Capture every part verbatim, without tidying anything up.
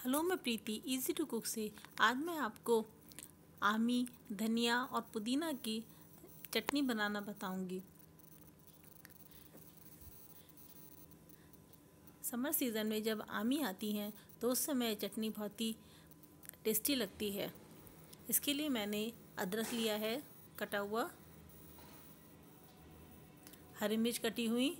Hello, मैं प्रीति easy to cook से। आज मैं आपको आमी, धनिया और पुदीना की चटनी बनाना बताऊंगी। समर सीज़न में जब आमी आती हैं तो उस समय चटनी बहुत ही टेस्टी लगती है। इसके लिए मैंने अदरक लिया है कटा हुआ, हरी मिर्च कटी हुई,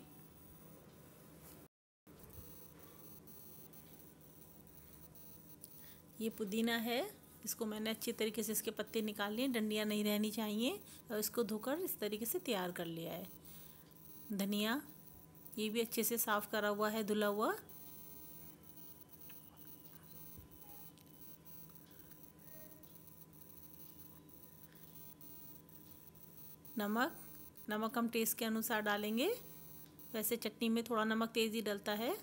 ये पुदीना है, इसको मैंने अच्छी तरीके से इसके पत्ते निकाल लिए, डंडियाँ नहीं रहनी चाहिए, और इसको धोकर इस तरीके से तैयार कर लिया है। धनिया, ये भी अच्छे से साफ़ करा हुआ है, धुला हुआ। नमक, नमक हम टेस्ट के अनुसार डालेंगे, वैसे चटनी में थोड़ा नमक तेज़ ही डलता है।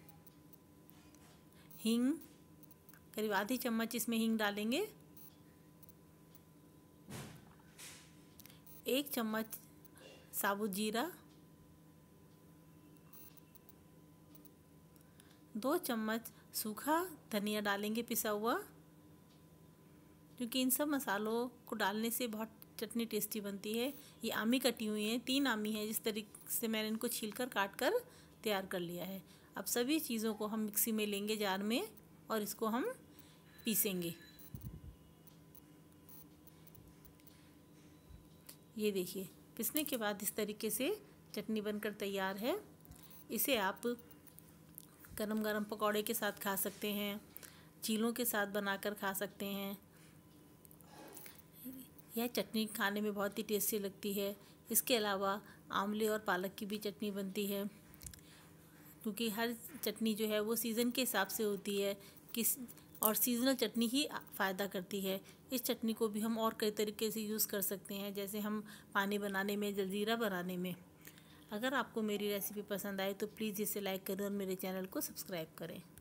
हींग, करीब आधी चम्मच इसमें हींग डालेंगे। एक चम्मच साबुत जीरा, दो चम्मच सूखा धनिया डालेंगे पिसा हुआ, क्योंकि इन सब मसालों को डालने से बहुत चटनी टेस्टी बनती है। ये आमी कटी हुई है, तीन आमी है, जिस तरीके से मैंने इनको छीलकर काट कर तैयार कर लिया है। अब सभी चीज़ों को हम मिक्सी में लेंगे जार में, और इसको हम पीसेंगे। ये देखिए, पीसने के बाद इस तरीके से चटनी बनकर तैयार है। इसे आप गरम गरम पकौड़े के साथ खा सकते हैं, चीलों के साथ बनाकर खा सकते हैं। यह चटनी खाने में बहुत ही टेस्टी लगती है। इसके अलावा आंवले और पालक की भी चटनी बनती है, क्योंकि हर चटनी जो है वो सीज़न के हिसाब से होती है, किस और सीज़नल चटनी ही फ़ायदा करती है। इस चटनी को भी हम और कई तरीके से यूज़ कर सकते हैं, जैसे हम पानी बनाने में, जलजीरा बनाने में। अगर आपको मेरी रेसिपी पसंद आए तो प्लीज़ इसे लाइक करें और मेरे चैनल को सब्सक्राइब करें।